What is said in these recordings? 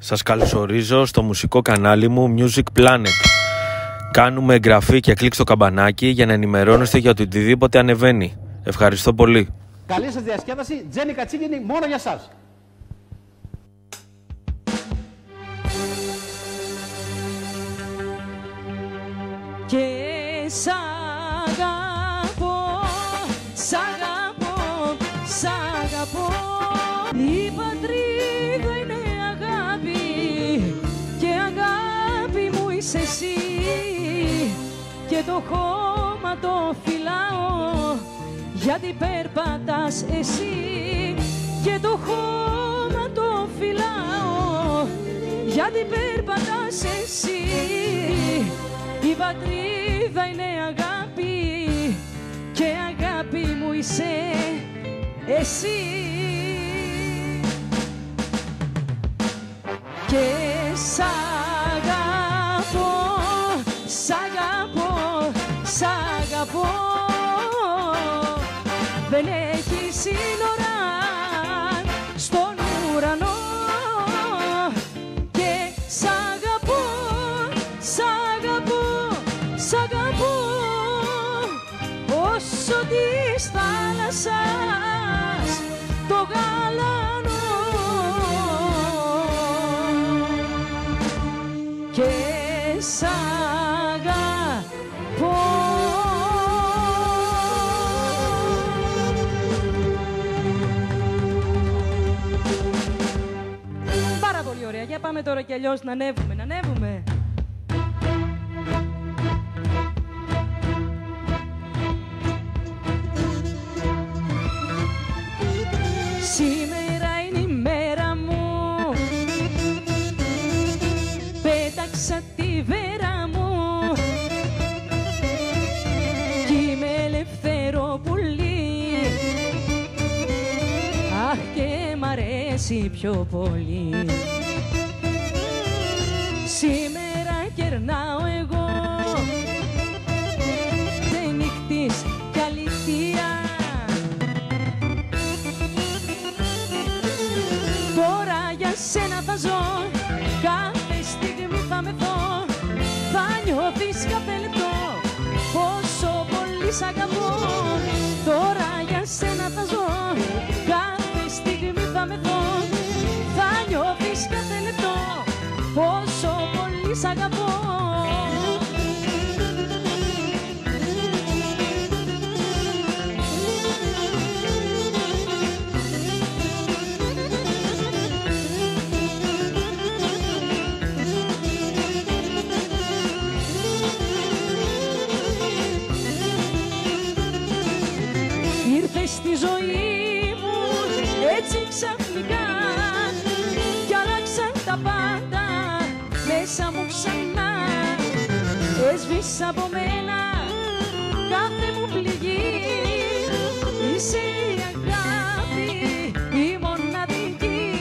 Σας καλωσορίζω στο μουσικό κανάλι μου Music Planet. Κάνουμε εγγραφή και κλικ στο καμπανάκι για να ενημερώνεστε για οτιδήποτε ανεβαίνει. Ευχαριστώ πολύ. Καλή σας διασκέδαση, Τζένι Κατσίγινη, μόνο για σας. Και σ' αγαπώ, σ' αγαπώ, σ' αγαπώ. Η πατρίδα είναι αγάπη και αγάπη μου είσαι εσύ. Και το χώμα το φυλάω γιατί περπατάς εσύ. Και το χώμα το φυλάω γιατί περπατάς εσύ. Η πατρίδα είναι αγάπη και αγάπη μου είσαι εσύ. Και σ' αγαπώ, σ' αγαπώ, σ' αγαπώ. Δεν έχει σύνορα στον ουρανό. Και σ' αγαπώ, σ' αγαπώ, σ' αγαπώ όσο της θάλασσας το γαλανό. Και σ' αγαπώ. Πάρα πολύ ωραία. Για πάμε τώρα κι αλλιώς να ανέβουμε, να ανέβουμε. Σήμερα είναι η μέρα μου, πέταξα τη βέρα μου κι είμαι ελευθερό πουλί. Αχ, και μ' αρέσει πιο πολύ. Σήμερα κερνάω εγώ δεν νύχτης κι αλήθεια. Τώρα για σένα θα ζω, κάθε στιγμή θα με δω. Θα νιώθεις κάθε λεπτό πόσο πολύ σ' αγαπώ. Τώρα για σένα θα ζω, κάθε στιγμή θα με δω. Θα νιώθεις κάθε λεπτό πόσο πολύ σ' αγαπώ. Ήρθες στη ζωή μου έτσι ξαφνικά κι άλλαξαν τα πάντα μέσα μου ξανά. Έσβησα από μένα κάθε μου πληγή. Είσαι η αγάπη, η μοναδική.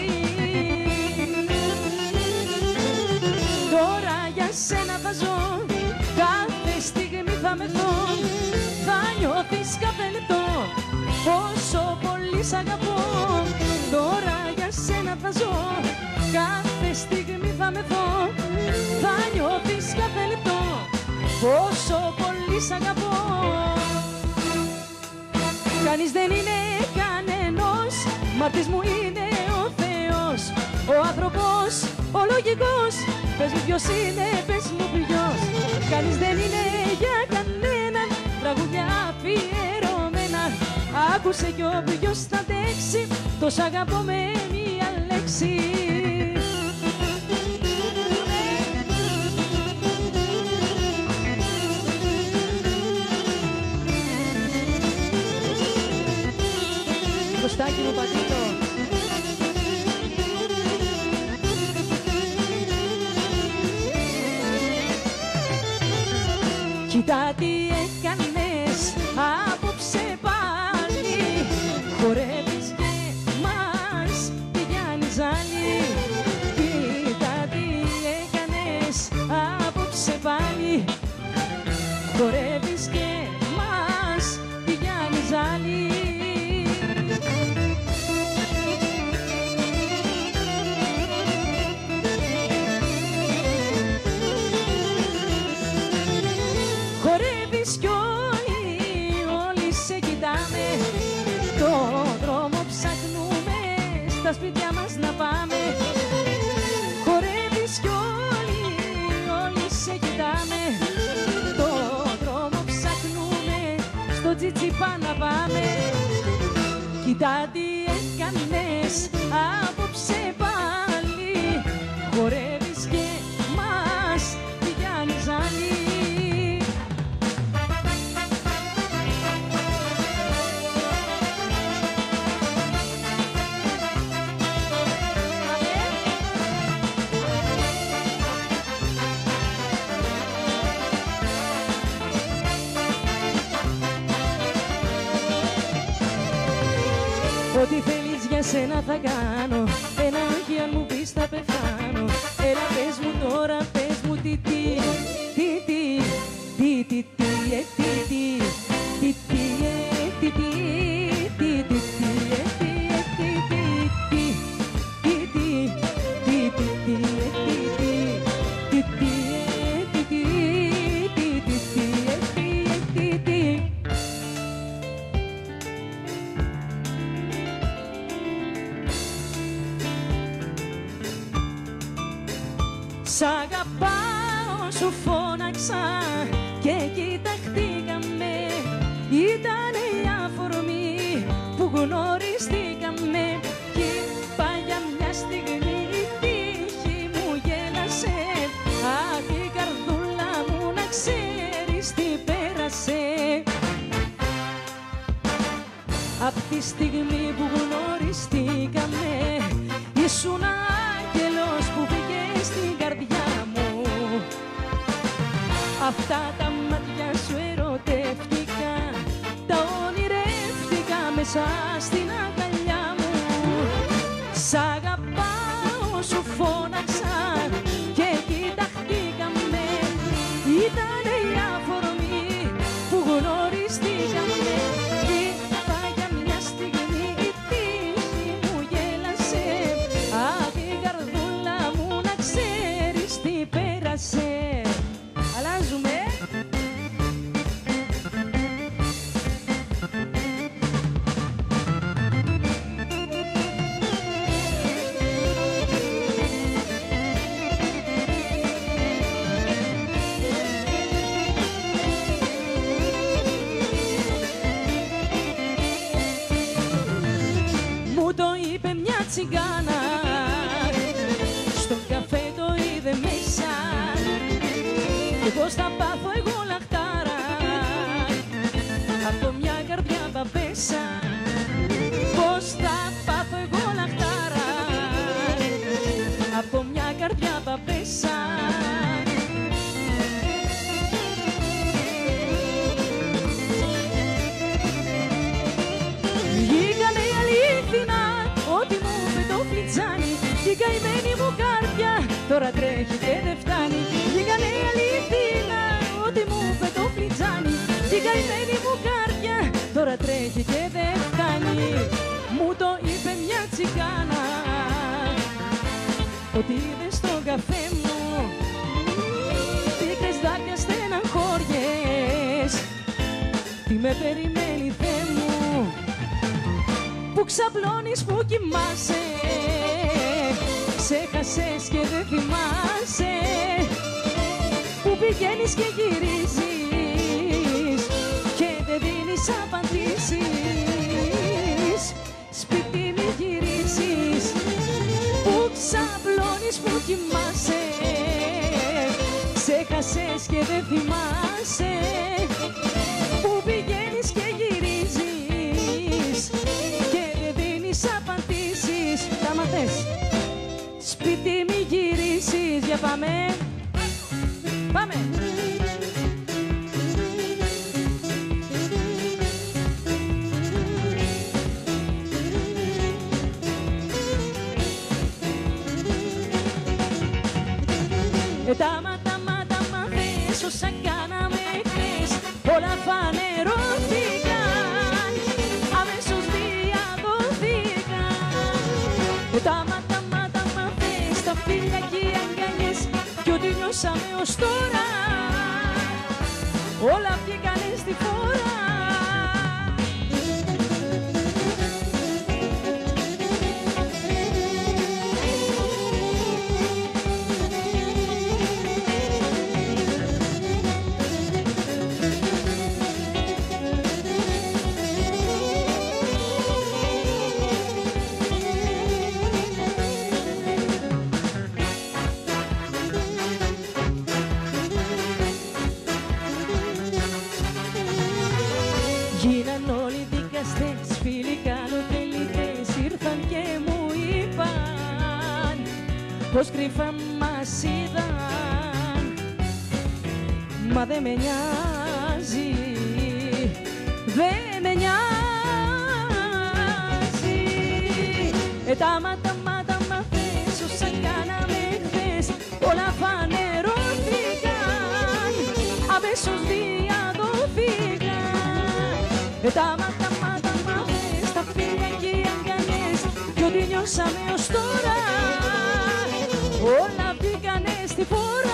Τώρα για σένα θα ζω, κάθε στιγμή θα με δω. Θα νιώθεις κάθε λεπτό πόσο πολύ σ' αγαπώ. Τώρα για σένα θα ζω, κάθε στιγμή θα με δω. Θα νιώθεις κάθε λεπτό πόσο πολύ σ' αγαπώ. Κανείς δεν είναι κανένας, μάρτης μου είναι ο Θεός. Ο άνθρωπος, ο λογικός, πες μου ποιος είναι, πες μου ποιος. Κανείς δεν είναι για κανέναν, τραγουδιά αφιερωμένα. Άκουσε κι όποιος θα αντέξει, το σ' αγαπώ με μία λέξη. Κωστάκι μου πατήτο. Κοίτα τι έκανες απόψε πάλι. Χορεύεις και μας πηγαίνεις άλλη. Κοίτα τι έκανες απόψε πάλι. Χορεύεις και μας πηγαίνεις άλλη. Χορεύεις κι όλοι σε κοιτάμε. Το δρόμο ψάχνουμε, στα σπίτια μας να πάμε. Χορεύεις κι όλοι σε κοιτάμε. Το δρόμο ψάχνουμε, στο τσιτσιπά να πάμε. Κοίτα τι έκανες απόψε πάλι. Χορεύεις και μας πηγαίνεις άλλη. Ό,τι θέλεις για σένα θα κάνω. Ένα όχι αν μου πεις θα πεθάνω. Έλα πες μου τώρα, πες μου τι Σ' αγαπάω σου φώναξα και κοιταχτήκαμε. Ήτανε η αφορμή που γνωριστήκαμε. Κι είπα για μια στιγμή η τύχη μου γέλασε. Αχ η καρδούλα μου να ξέρεις τι πέρασε. Απ' τη στιγμή που γνωριστήκαμε ήσουν άγγελος που πήγε στην καρδιά μου. Αυτά τα μάτια σου ερωτεύτηκα, τα ονειρεύτηκα μέσα στην αγκαλιά μου. Σ' αγαπάω σου φώναξα και κοιταχτήκαμε. Ήτανε η αφορμή που γνωριστήκαμε. Είπα για μια στιγμή η τύχη μου γέλασε. Αχ η καρδούλα μου να ξέρεις τι πέρασε. Αλλάζουμε. Μου το είπε μια τσιγκάνα, στον καφέ το είδε μέσα. Και πώς θα πάθω εγώ λαχτάρα από μια καρδιά μπαμπέσα. Πώς θα πάθω εγώ λαχτάρα από μια καρδιά μπαμπέσα. Βγήκανε η αλήθινα ό,τι μου είπε το φλιτζάνι. Κι η καημένη μου καρδιά τώρα τρέχει και δεν φτάνει. Βγήκανε η αλήθινα ό,τι μου είπε το φλιτζάνι. Κι η καημένη μου καρδιά τώρα τρέχει και δεν φτάνει. Μου το είπε μια τσιγκάνα ότι είδε στον καφέ μου πίκρες δάκρυα στεναχώριες. Τι με περιμένει Θεέ μου, που ξαπλώνεις, που κοιμάσαι. Ξέχασες και δεν θυμάσαι που πηγαίνεις και γυρίζεις και δεν δίνεις απαντήσεις. Σπίτι μη γυρίζεις, που ξαπλώνεις, που κοιμάσαι. Ξέχασες και δεν θυμάσαι που πηγαίνεις και γυρίζεις και δεν δίνεις απαντήσεις. Τα μαθες. Σπίτι μη γυρίσεις, για πάμε. Πάμε. Τα μαθες όσα κάναμε χθες, όλα φανερώθηκαν, αμέσως διαδοθήκαν. Τα μαθες, τα φίλια και οι αγκαλιές κι ό,τι νιώσαμε ως τώρα. όλα βγήκανε στη φορά. Γίναν όλοι δικαστές, φίλοι καλοτελητές, ήρθαν και μου είπαν πως κρυφά μας είδαν. Μα δεν με νοιάζει, δεν με νοιάζει. Τα μάτα μαθές όσα κάναμε χθες, όλα φανερώθηκαν, αμέσως διαδοθήκαν. Τα μάτα μαθές, τα φίλια και οι αγκαλιές, κι ό,τι νιώσαμε ως τώρα, όλα βγήκανε στη φορά.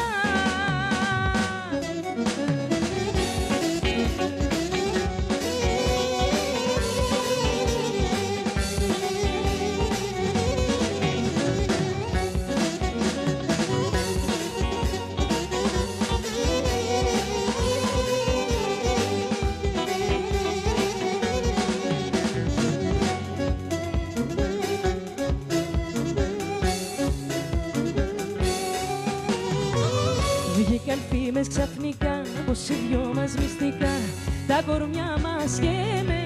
Βγήκαν φήμες ξαφνικά πως οι δυο μας μυστικά τα κορμιά μας καίμε.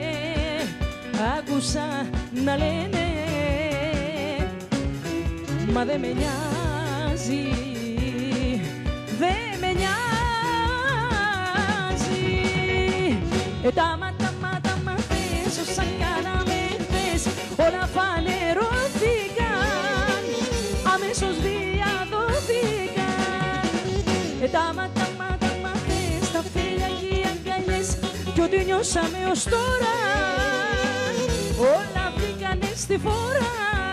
Άκουσα να λένε, μα δεν με νοιάζει, δεν με νοιάζει. Τα μάτα μαθές όσα κάναμε χθες, όλα φανερώθηκαν, αμέσως διαδοθήκαν. Τα μάτα μαθές, τα φίλια και οι αγκαλιές, κι ό,τι νιώσαμε ως τώρα, όλα βγήκανε στη φορά.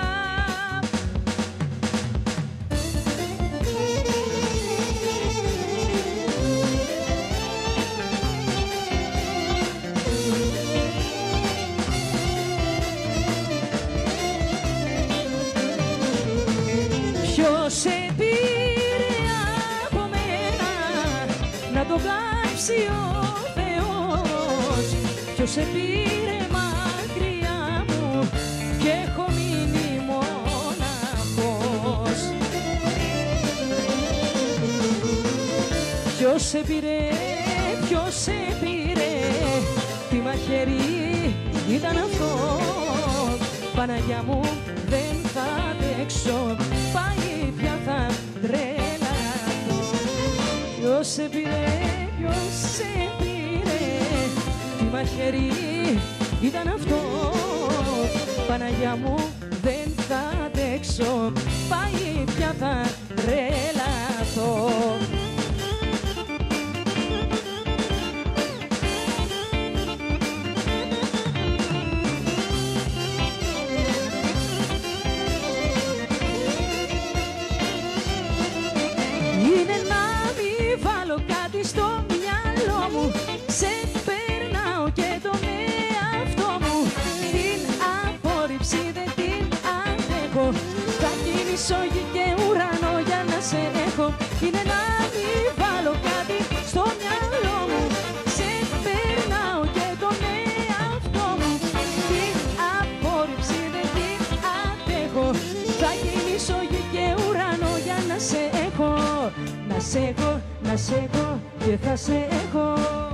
Ποιος σε πήρε από μένα να το κάψει ο Θεός, ποιος σε πήρε μακριά μου και έχω μείνει μοναχός. Ποιος σε πήρε, τι μαχαίρι ήταν αυτό, Παναγιά μου δεν θα αντέξω, πάει πια θα τρελαθώ. Ποιος σε πήρε, τι μαχαίρι ήταν αυτό, Παναγιά μου δεν θα αντέξω, πάει πια θα τρελαθώ. Είναι να μην βάλω κάτι στο μυαλό μου, σε περνάω και τον εαυτό μου. Την απόρριψη δεν την αντέχω, θα κινήσω γη και ουρανό για να σε έχω. Είναι να μην βάλω κάτι στο μυαλό μου, σε περνάω και τον εαυτό μου. Την απόρριψη δεν την αντέχω, θα κινήσω γη και ουρανό για να σε έχω. Να σε έχω, να σε έχω και θα σε έχω.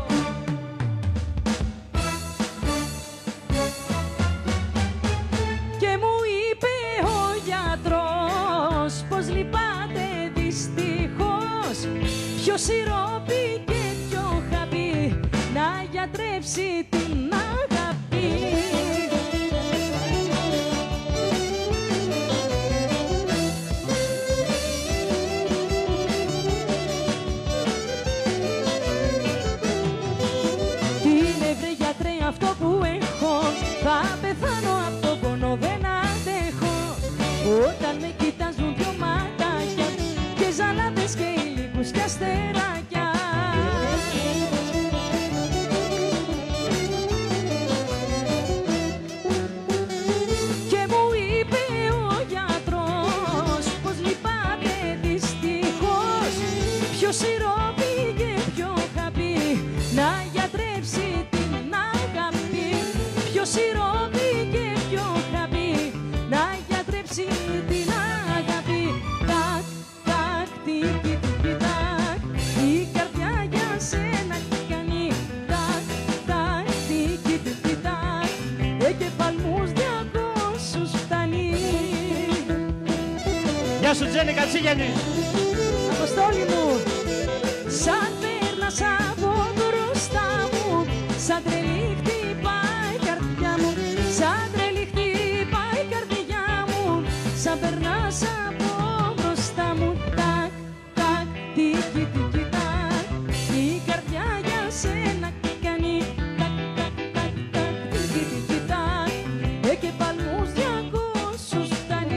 Και μου είπε ο γιατρός πως λυπάται δυστυχώς, ποιο σιρόπι και ποιο χαπί να γιατρέψει την αγάπη. Αυτό που έχω, θα πεθάνω από το πόνο, δεν αντέχω. Όταν με κοιτάζουν δυο ματάκια και ζαλάδες και ήλικους και αστεράκια. Ποιο σιρόπι και ποιο χαπί να γιατρέψει την αγάπη. Ποιο σιρόπι και ποιο χαπί να γιατρέψει την αγάπη. Τακ, τακ, τίκι, τίκι, τακ, η καρδιά για σένα κάνει. Τακ, τακ, τίκι, τίκι, τακ, και παλμούς 200 φτάνει. Γεια σου Τζέννη Κατσίγιανη. Αποστόλη μου, σαν πέρνας από μπροστά μου, σαν τρελή χτυπάει η καρδιά μου, σαν τρελή χτυπάει η καρδιά μου, σαν περνάς από μπροστά μου. Τακ, τακ, τίκι, τίκι, τακ, η καρδιά για σένα τι κάνει. Τακ, τακ, τακ, τακ, τίκι, τίκι, τακ, και παλμούς 200 φτάνει.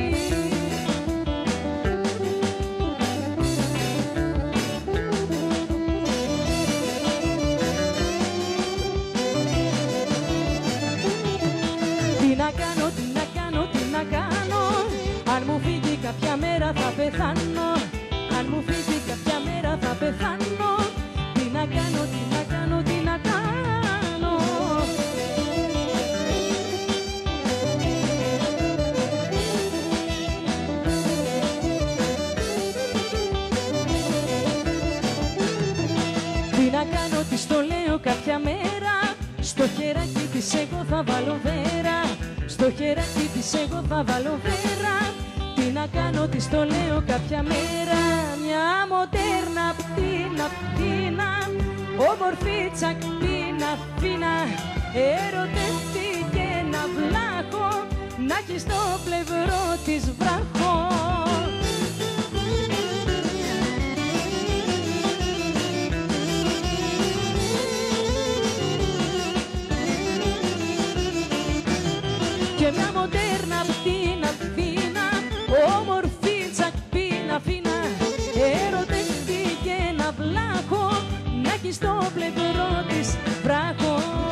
Τι να κάνω, τι να κάνω, τι να κάνω, αν μου φύγει κάποια μέρα θα πεθάνω. Αν μου φύγει κάποια μέρα θα πεθάνω. Τι να κάνω, τι να κάνω, τι να κάνω. Τι να κάνω, τι στο λέω κάποια μέρα, στο χεράκι της εγώ θα βάλω βέρα. Στο χεράκι της εγώ θα βάλω βέρα. Τι να κάνω, τι στο λέω κάποια μέρα. Μια μοντέρνα πτήνα, πτήνα, όμορφη τσακπίνα, φίνα, ερωτεύτηκε ένα βλάχο, να έχει στο πλευρό της βράχο. Και μια μοντέρνα πτήνα, πτήνα, όμορφη τσακπίνα, φίνα, ερωτεύτηκε ένα βλάχο, να έχει στο πλευρό της βράχο.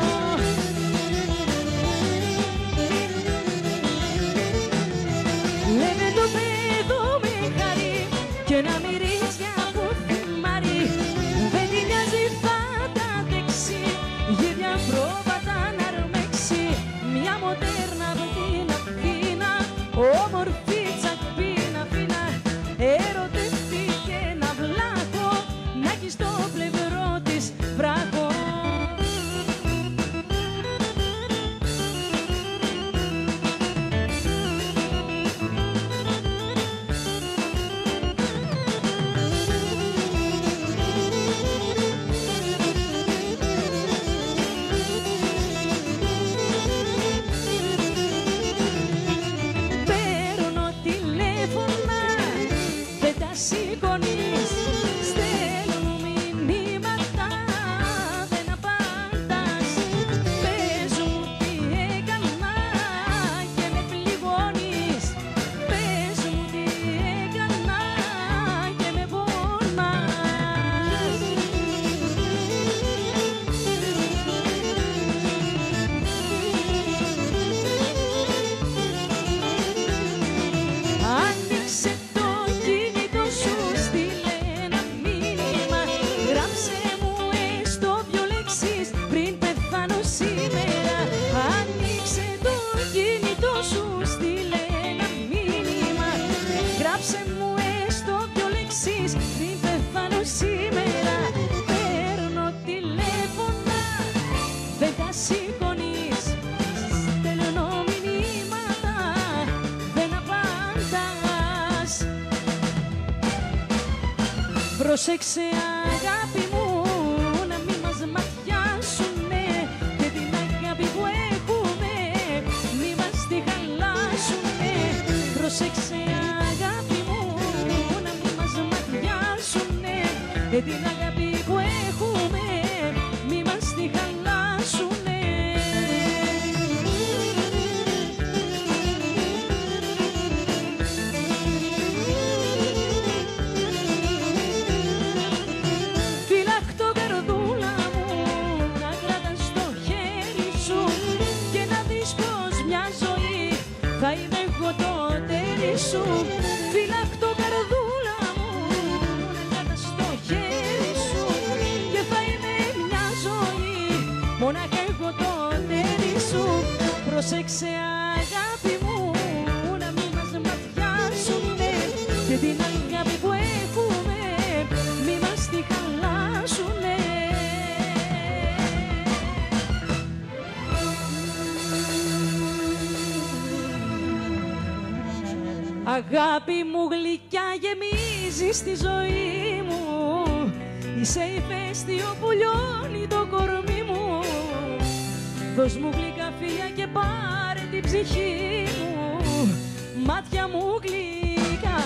Λένε το παιδό με χαρί και να μυρίζει από θυμάρι, δεν τη νοιάζει θα τα δέξει, γύρια πρόβατα να αρμέξει. Μια μοντέρνα πτήνα, πτήνα, όμορφη τσακπίνα, φίνα, ερωτεύτηκε ένα βλάχο, να έχει στο πλευρό της βράχο. Παίρνω τηλέφωνα, δεν τα σηκώνεις, στέλνω μηνύματα, δεν απαντάς. Πες μου τι έκανα και με πληγώνεις. Πες μου τι έκανα και με πονάς. Άνοιξε το κινητό σου, στείλε ένα μήνυμα, γράψε μου έστω 2 λέξεις πριν πεθάνω σήμερα. Άνοιξε το κινητό σου, στείλε ένα μήνυμα, γράψε μου έστω 2 λέξεις πριν πεθάνω σήμερα. Παίρνω τηλέφωνα, δεν τα σηκώνεις, στέλνω μηνύματα, δεν απαντάς. Πρόσεξε αγάπη μου, να μην μας ματιάσουνε, και την αγάπη που έχουμε μη μας τη χαλάσουνε. Πρόσεξε αγάπη μου, να μην μας ματιάσουνε, και την αγάπη που έχουμε μη μας τη χαλάσουνε. Φυλακτώ καρδούλα μου, να κρατάς το χέρι σου και να δεις πως μια ζωή θα είμαι εγώ το τέρι σου. Φυλακτώ καρδούλα μου, να κρατάς το χέρι μόναχα εγώ το τέρι σου. Πρόσεξε αγάπη μου, να μην μας ματιάσουνε και την αγάπη που έχουμε μη μας τη χαλάσουνε. Αγάπη μου γλυκιά γεμίζεις τη ζωή μου, είσαι ηφαίστειο που λιώνει το κορμί μου. Δώσ' μου γλυκά φιλιά και πάρε την ψυχή μου, μάτια μου γλυκά.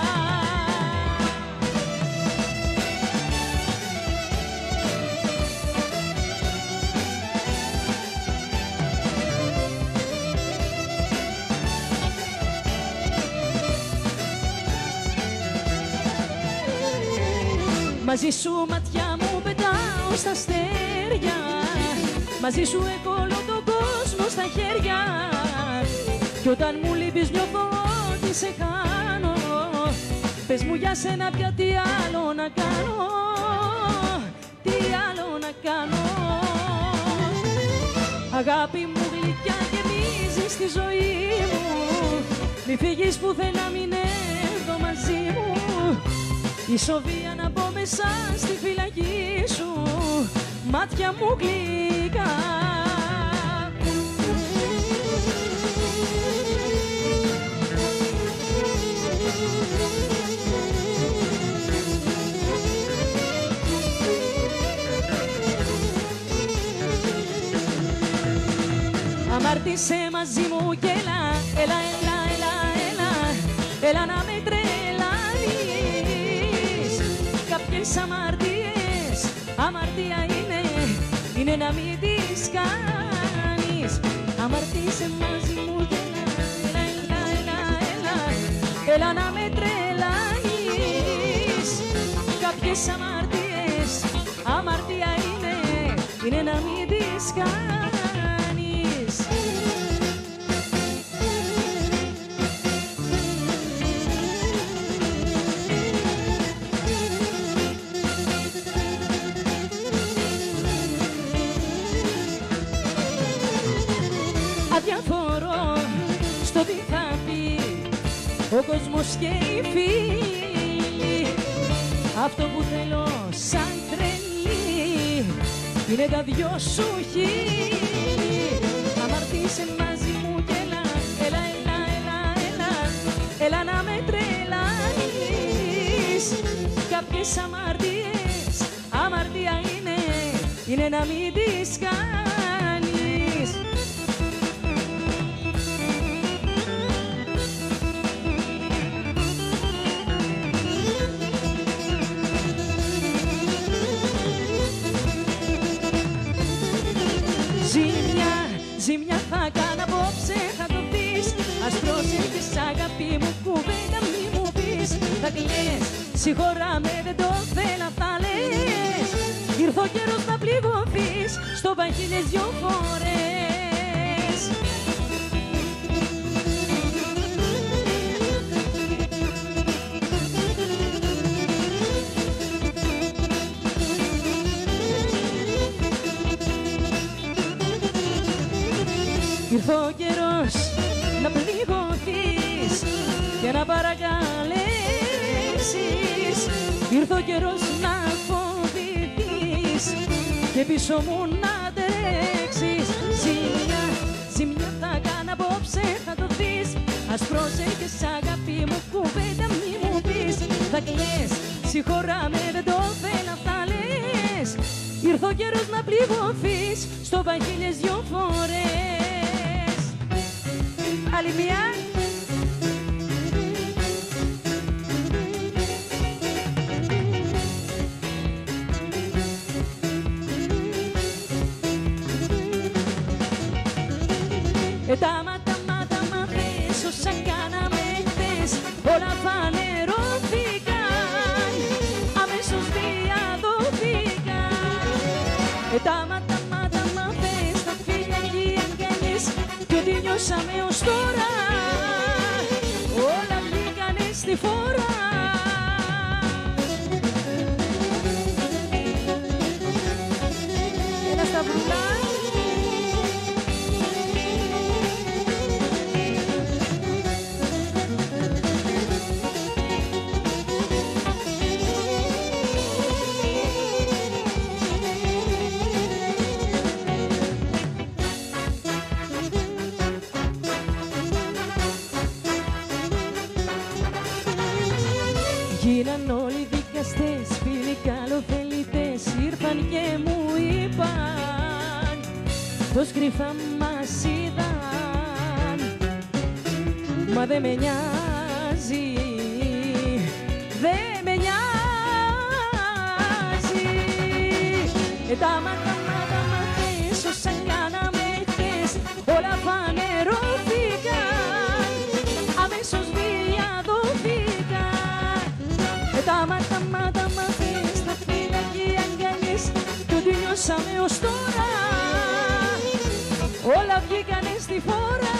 Μαζί σου ματιά μου πετάω στα αστέρια, μαζί σου έχω όλο τον κόσμο στα χέρια. Κι όταν μου λείπεις νιώθω ότι σε χάνω. Πες μου για σένα πια τι άλλο να κάνω, τι άλλο να κάνω. Αγάπη μου γλυκιά γεμίζεις τη ζωή μου, μη φύγεις πουθενά, μείνε εδώ μαζί μου. Η σοβία να μπω μέσα στη φυλακή σου, μάτια μου γλυκά. Αμάρτησε μαζί μου και έλα, έλα, έλα, έλα, έλα, έλα να με τρελάνεις. Κάποιες αμαρτίες, αμαρτία είναι να μην τις κάνεις. Αμαρτήσε μαζί μου και έλα, έλα, έλα, έλα, έλα, έλα να με τρελάνεις. Κάποιες αμαρτίες, αμαρτία είναι να μην τις κάνεις. Αδιαφορώ στο τι θα πει ο κόσμος και οι φίλοι. Αυτό που θέλω σαν τρελή είναι τα δυο σου χείλη. Αμαρτήσε μαζί μου και έλα, έλα, έλα, έλα, έλα, έλα να με τρελάνεις. Κάποιες αμαρτίες, αμαρτία είναι να μην τις κάνεις. Ζημιά θα κάνω απόψε, θα το δεις. Ας προσέχεις αγάπη μου, κουβέντα μη μου πεις. Θα κλαις, συγχωράμε δεν το θέλω θα λες. Ήρθε ο καιρός να πληγωθείς, στο παχύλες δυο φορές. Ήρθε ο καιρός να πληγωθείς και να παρακαλέσεις. Ήρθε ο καιρός να φοβηθείς και πίσω μου να τρέξεις. Ζημιά θα κάνω απόψε, θα το δεις. Ας πρόσεχες αγάπη μου, κουβέντα μη μου πεις. Θα κλαις, συγχωράμε δεν το θέλω θα λες. Ήρθε ο καιρός να πληγωθείς, στο παχύλες δυο φορές. Άλλη μία. Τα μάτα μαθες όσα κάναμε χθες, όλα φανερώθηκαν, αμέσως διαδοθήκαν. Τα μάτα μαθες, τα φίλια και οι αγκαλιές κι ό,τι νιώσαμε ως τώρα, όλα βγήκανε στη φορά. Ένα σταυρουλά. αγάπες ήρθαν και μου είπαν πως κρυφά μας είδαν. Μα δεν με νοιάζει, δεν με νοιάζει. Τα μάτα μαθες όσα κάναμε χθες, όλα φανερώθηκαν, αμέσως διαδοθήκαν. Τα μάτα μαθες, τα φύλλα και οι αγκαλιές, κι ό,τι νιώσαμε ως τώρα, όλα βγήκανε στη φόρα.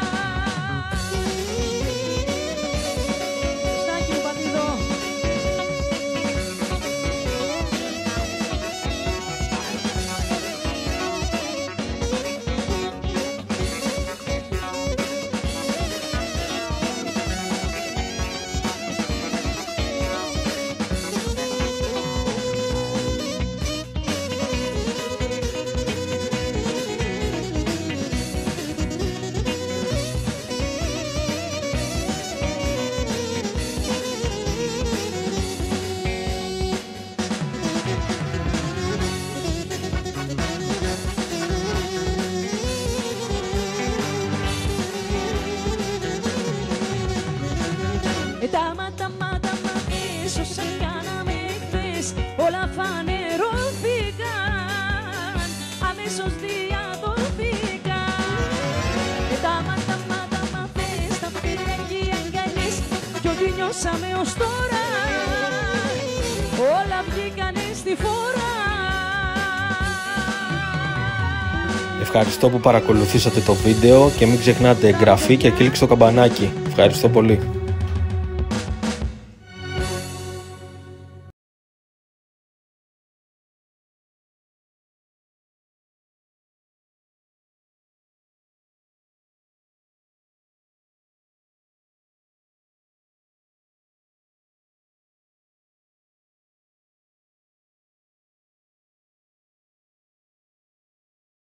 Τα μάτα μαθες όσα κάναμε χθες, όλα φανερώθηκαν, αμέσως διαδοθήκαν. Τα μάτα μαθες, τα φύλλα και οι αγκαλιές, κι ό,τι νιώσαμε ως τώρα, όλα βγήκανε στη φόρα. Ευχαριστώ που παρακολουθήσατε το βίντεο και μην ξεχνάτε εγγραφή και κλικ στο καμπανάκι. Ευχαριστώ πολύ.